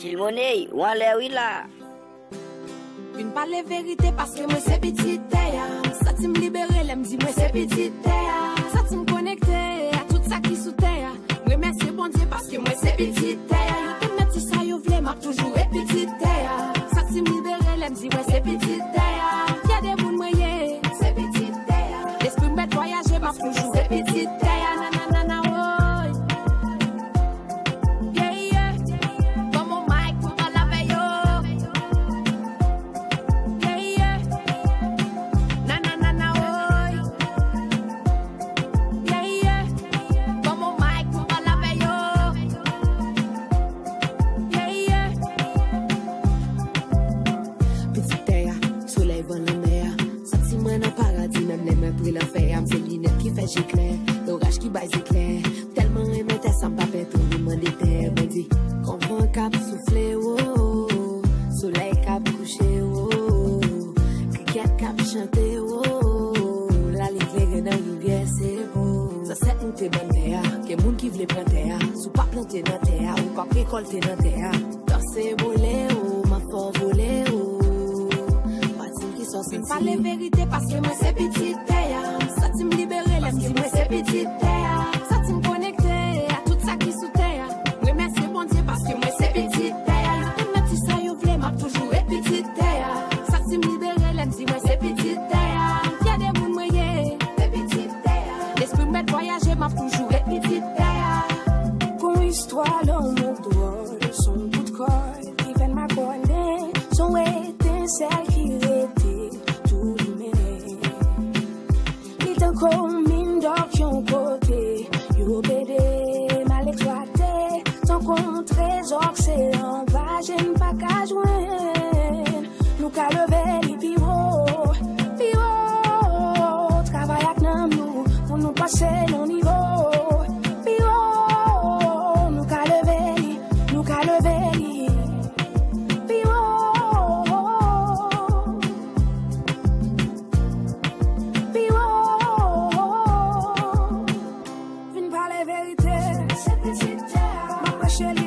Qu'il monnaie, ou en l'air, oui là. Une pas les vérités parce que moi c'est petite terre. Ça tu me libérer, elle me dit moi c'est petite terre. Ça tu me connecter à tout ça qui sous terre. Moi merci bon Dieu parce que moi c'est petite terre. Yo te mets ça yo vle, m'a toujours été petite terre. Ça tu me libérer, elle me dit moi c'est petite terre. Y'a des boules moyens, c'est petite terre. L'esprit me met voyager, m'a toujours été petite terre. Nanana oh. Yeah yeah. Dans mon mic pour pas la veille oh. Yeah yeah. Nanana oh. Yeah yeah. Dans mon mic pour pas la veille oh. Yeah yeah. Petite terre, soleil bon la mer. Sentiment dans paradis, même les mains pour la faire. C'est lunettes qui fait j'éclair, l'orage qui baise éclair. Tellement aimé t'es sans papier pour demander terre. Me dit, qu'on vent cap souffler, oh. Soleil cap coucher, oh. Cricket cap chanter, oh. La l'éclaire dans la rivière, c'est beau. Ça c'est une te bonne terre, que moun qui vle prendre terre. Sou pas planter dans terre, ou pas récolter dans terre. Danser, voler, oh. Ma fort voler, oh. Une pas les vérités parce que moi c'est petite terre. Ça tu me libérer, elle me dit moi c'est petite terre. Ça tu me connecter à tout ça qui sous terre. Moi merci bon Dieu parce que moi c'est petite terre. Yo te mets ça yo vle, m'a toujours été petite terre. Ça tu me libérer, elle me dit moi c'est petite terre. Y'a des boules moyens, c'est petite terre. L'esprit me met voyager, m'a toujours été petite terre. Con histoire dans mon doigt, son bout de corps qui vient de m'accorder, son étincelle qui était tout luminé. Il t'en commune d'aucun côté, yo bédé mal exploité, ton compte trésor c'est en page, pas qu'à joindre. Nous qu'à lever les pivots, travaille avec nous pour nous passer nos niveaux. Vin par les vérités, c'est petite terre. Ma